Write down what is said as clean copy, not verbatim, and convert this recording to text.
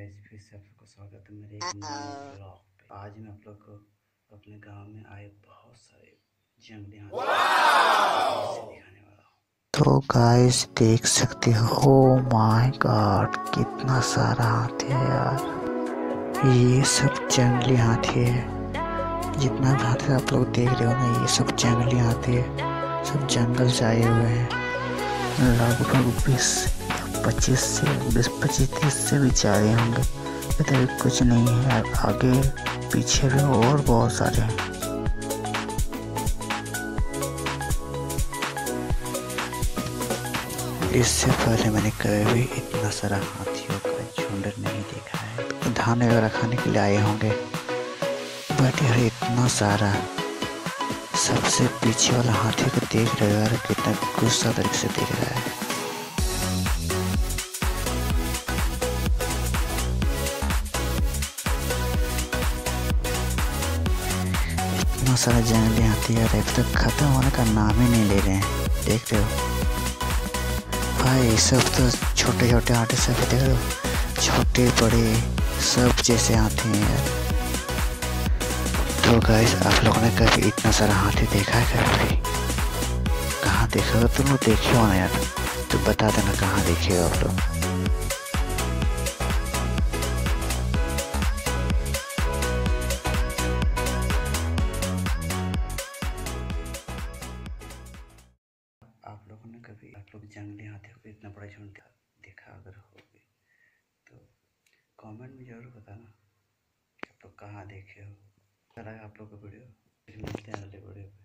Guys, फिर से आप लोग को स्वागत है मेरे एक नए ब्लॉग पे। आज मैं आप लोग को अपने गांव में आए बहुत सारे जंगली हाथी दिखाने वाला हूँ। तो गाइस देख सकते हो, माय गॉड कितना सारा हाथी है यार। ये सब जंगली हाथी है। जितना भी हाथी आप लोग देख रहे हो ना, ये सब जंगली हाथी है। सब जंगल से आए हुए हैं। लगभग 20-25 से 30 से भी ज़्यादा होंगे। इधर कुछ नहीं है, आगे पीछे भी और बहुत सारे हैं। इससे पहले मैंने कभी भी इतना सारा हाथियों का झुंड नहीं देखा है। धान वगैरह खाने के लिए आए होंगे, बट यार इतना सारा। सबसे पीछे वाला हाथी को देख रहे हो यार, कितना गुस्सा तरीके से देख रहा है। इतना सारा जंगली हाथी यार, अभी तक खत्म होने का नाम ही नहीं ले रहे हैं। देख रहे हो भाई, सब तो छोटे छोटे हाथी सब देख रहे हो, छोटे बड़े सब जैसे हाथी हैं यार। तो गाइस, आप लोगों ने कभी इतना सारा हाथी देखा है? कभी कहाँ देखा हो? तुम लोग देखे हो ना यार, तो बता देना कहाँ देखे हो आप लोग। आप लोगों ने कभी जंगली हाथियों को इतना बड़ा झुंड देखा अगर होगी तो कमेंट में जरूर बताना कि आप लोग कहाँ देखे हो। अच्छा लगा आप लोग को वीडियो? मिलते हैं अगले वीडियो पे।